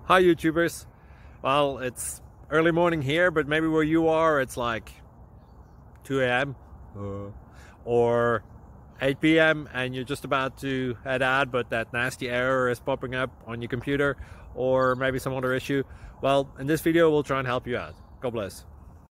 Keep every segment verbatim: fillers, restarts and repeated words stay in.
Hi YouTubers. Well, it's early morning here, but maybe where you are it's like two A M uh, or eight P M and you're just about to head out, but that nasty error is popping up on your computer, or maybe some other issue. Well, in this video we'll try and help you out. God bless.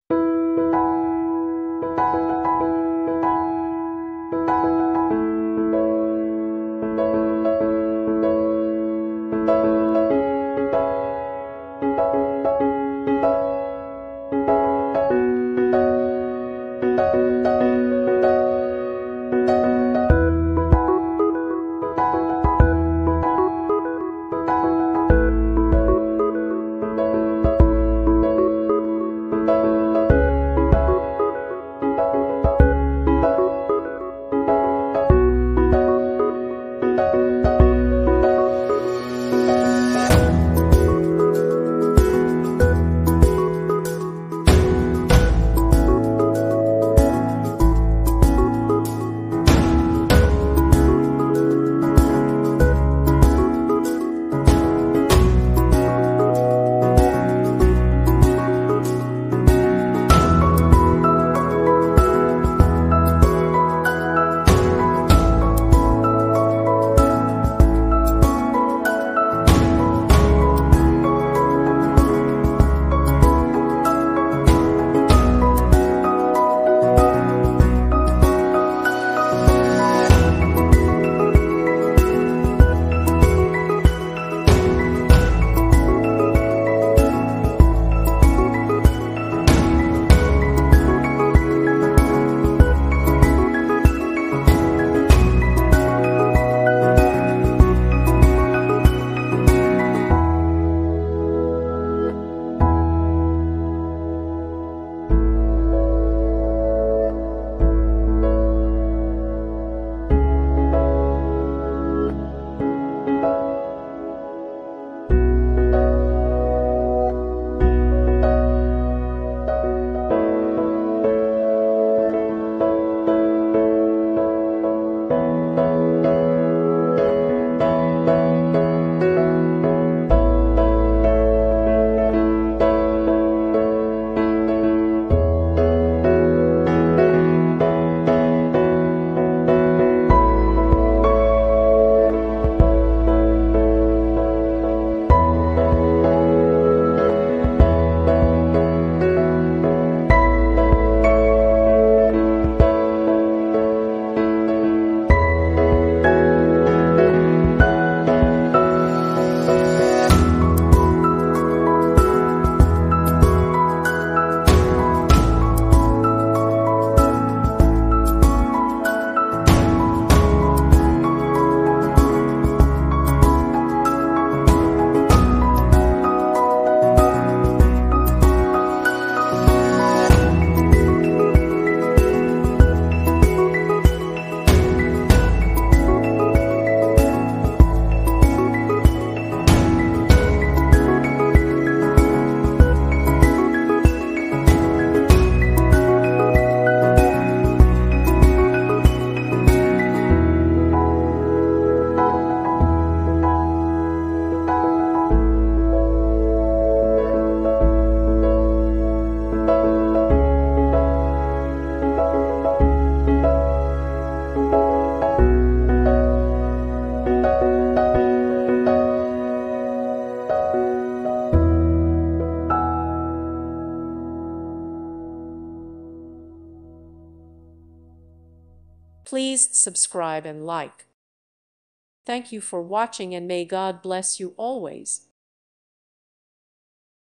Please subscribe and like. Thank you for watching, and may God bless you always.